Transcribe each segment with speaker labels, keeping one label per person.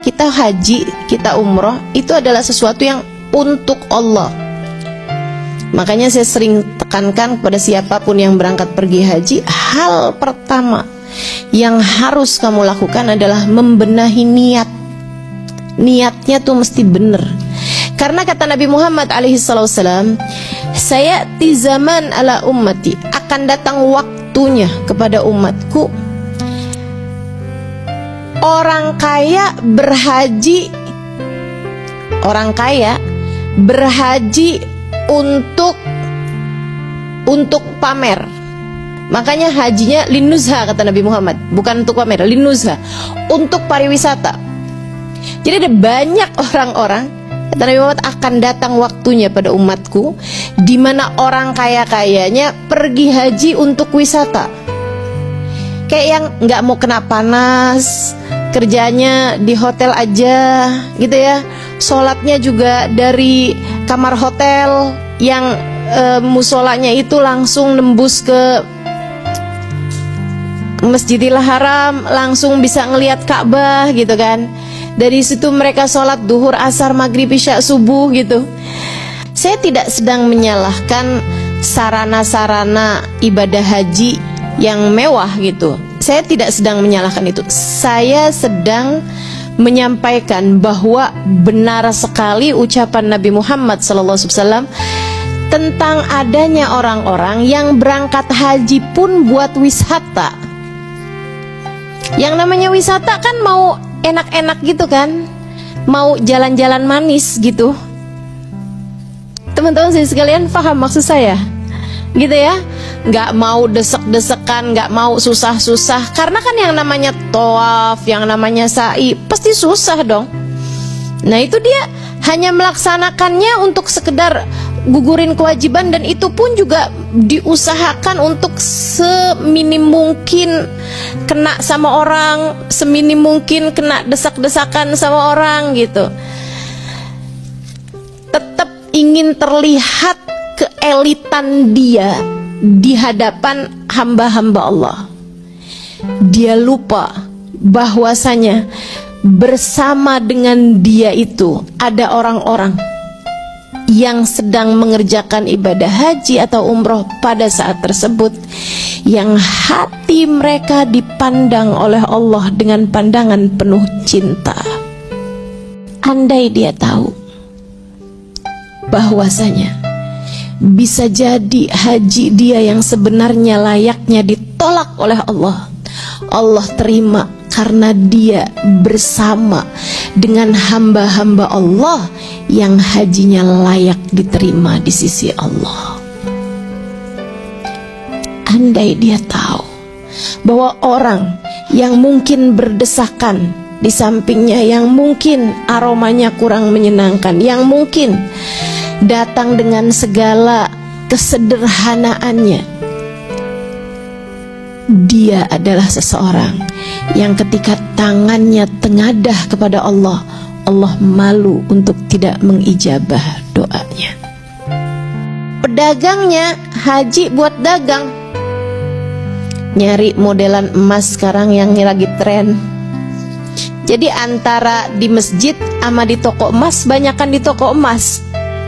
Speaker 1: kita haji, kita umroh, itu adalah sesuatu yang untuk Allah. Makanya saya sering tekankan kepada siapapun yang berangkat pergi haji, hal pertama yang harus kamu lakukan adalah membenahi niat. Niatnya tuh mesti bener. Karena kata Nabi Muhammad SAW, sayati zaman ala ummati, akan datang waktunya kepada umatku, orang kaya berhaji untuk pamer. Makanya hajinya linuzha, kata Nabi Muhammad, bukan untuk pamer, linuzha, untuk pariwisata. Jadi ada banyak orang-orang, kata Nabi Muhammad, akan datang waktunya pada umatku di mana orang kaya-kayanya pergi haji untuk wisata. Kayak yang nggak mau kena panas, kerjanya di hotel aja gitu ya. Sholatnya juga dari kamar hotel, yang musolanya itu langsung nembus ke Masjidil Haram, langsung bisa ngelihat Ka'bah gitu kan. Dari situ mereka sholat duhur, asar, maghrib, isya, subuh gitu. Saya tidak sedang menyalahkan sarana-sarana ibadah haji yang mewah gitu. Saya tidak sedang menyalahkan itu. Saya sedang menyampaikan bahwa benar sekali ucapan Nabi Muhammad SAW tentang adanya orang-orang yang berangkat haji pun buat wisata. Yang namanya wisata kan mau enak-enak gitu kan, mau jalan-jalan manis gitu. Teman-teman sekalian paham maksud saya? Gitu ya, nggak mau desek-desekan, nggak mau susah-susah. Karena kan yang namanya tawaf, yang namanya sa'i, pasti susah dong. Nah itu dia hanya melaksanakannya untuk sekedar gugurin kewajiban, dan itu pun juga diusahakan untuk seminim mungkin kena sama orang, seminim mungkin kena desak-desakan sama orang gitu. Tetap ingin terlihat keelitan dia di hadapan hamba-hamba Allah. Dia lupa bahwasanya bersama dengan dia itu ada orang-orang yang sedang mengerjakan ibadah haji atau umroh pada saat tersebut, yang hati mereka dipandang oleh Allah dengan pandangan penuh cinta. Andai dia tahu bahwasanya bisa jadi haji dia yang sebenarnya layaknya ditolak oleh Allah, Allah terima karena dia bersama dengan hamba-hamba Allah yang hajinya layak diterima di sisi Allah. Andai dia tahu bahwa orang yang mungkin berdesakan di sampingnya, yang mungkin aromanya kurang menyenangkan, yang mungkin datang dengan segala kesederhanaannya, dia adalah seseorang yang ketika tangannya tengadah kepada Allah, Allah malu untuk tidak mengijabah doanya. Pedagangnya haji buat dagang, nyari modelan emas sekarang yang lagi tren. Jadi antara di masjid sama di toko emas, banyakan di toko emas.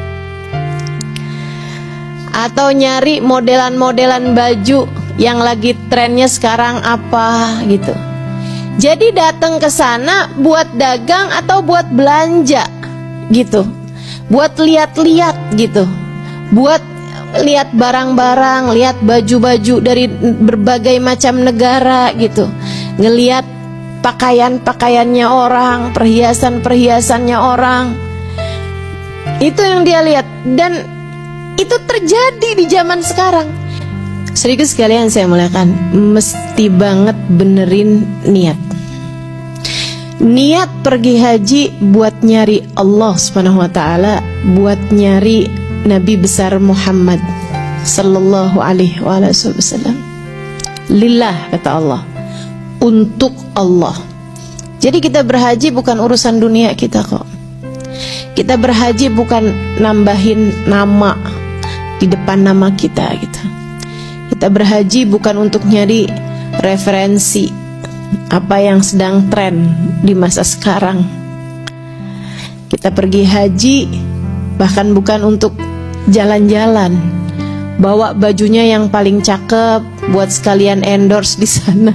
Speaker 1: Atau nyari modelan-modelan baju yang lagi trennya sekarang apa gitu. Jadi datang ke sana buat dagang atau buat belanja gitu, buat lihat-lihat gitu, buat lihat barang-barang, lihat baju-baju dari berbagai macam negara gitu, ngelihat pakaian-pakaiannya orang, perhiasan-perhiasannya orang. Itu yang dia lihat, dan itu terjadi di zaman sekarang. Sedikit sekalian saya muliakan, mesti banget benerin niat. Niat pergi haji buat nyari Allah Subhanahu wa ta'ala, buat nyari Nabi besar Muhammad sallallahu alaihi wasallam. Lillah, kata Allah, untuk Allah. Jadi kita berhaji bukan urusan dunia kita kok. Kita berhaji bukan nambahin nama di depan nama kita gitu. Kita berhaji bukan untuk nyari referensi apa yang sedang tren di masa sekarang Kita pergi haji bahkan bukan untuk jalan-jalan, bawa bajunya yang paling cakep buat sekalian endorse di sana.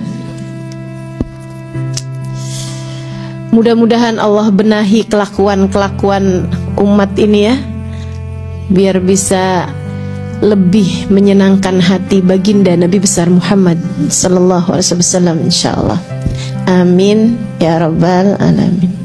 Speaker 1: Mudah-mudahan Allah benahi kelakuan-kelakuan umat ini ya, biar bisa lebih menyenangkan hati baginda Nabi besar Muhammad sallallahu alaihi wasallam insyaallah. Amin ya rabbal alamin.